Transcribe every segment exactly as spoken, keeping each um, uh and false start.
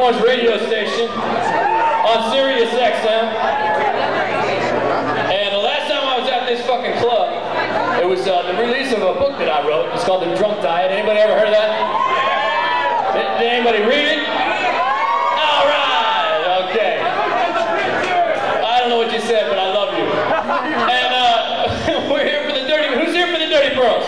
Orange radio station on Sirius X M. And the last time I was at this fucking club, it was uh, the release of a book that I wrote. It's called The Drunk Diet. Anybody ever heard of that? Did, did anybody read it? All right, okay. I don't know what you said, but I love you. And uh, we're here for the Dirty. Who's here for the Dirty Pearls?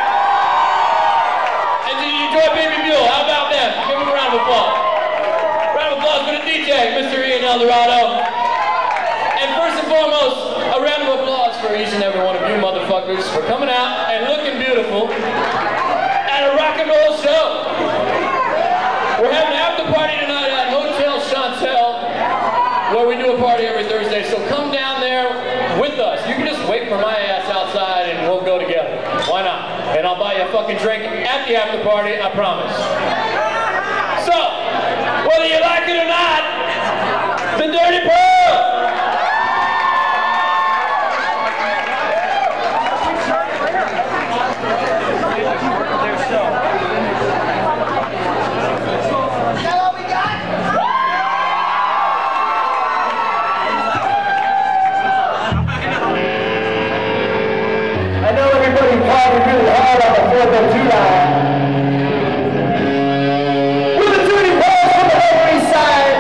And did you enjoy Baby Mule? How about them? Give them a round of applause. Round of applause for the D J, Mister Ian Eldorado. And first and foremost, a round of applause for each and every one of you motherfuckers for coming out and looking beautiful at a rock and roll show. We're having an after party tonight at Hotel Chantel, where we do a party every Thursday, so come down there with us. You can just wait for my ass outside and we'll go together. Why not? And I'll buy you a fucking drink at the after party, I promise. So, whether you like it or not, the Dirty Pearls! Everybody party really hard on the fourth of July. We're the Dirty Pearls from the Upper East Side.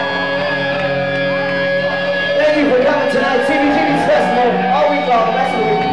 Thank you for coming tonight. C B G B's Festival all week long. That's the week.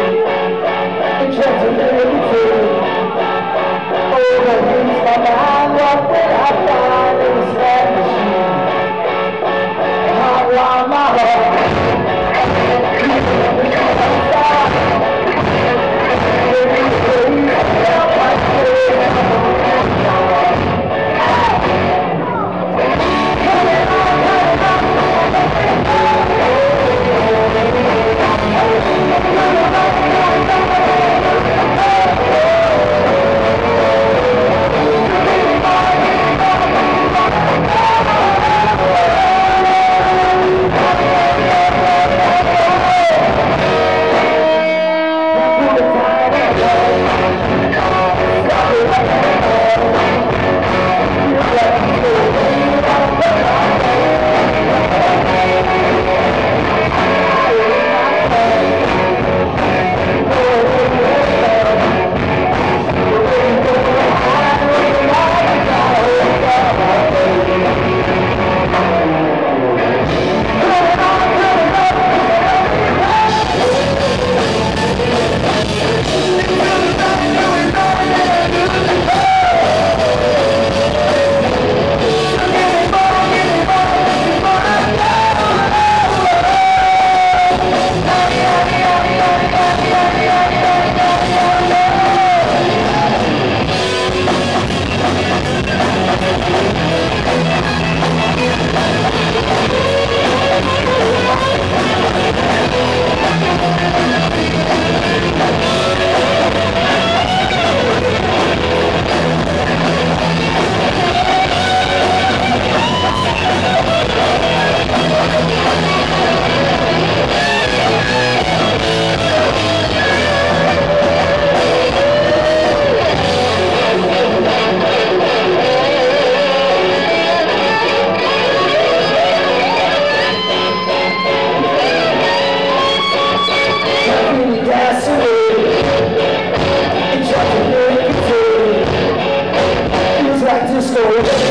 Oh, the winds are what did I find in the slot machine? Hot rod my heart. Disco.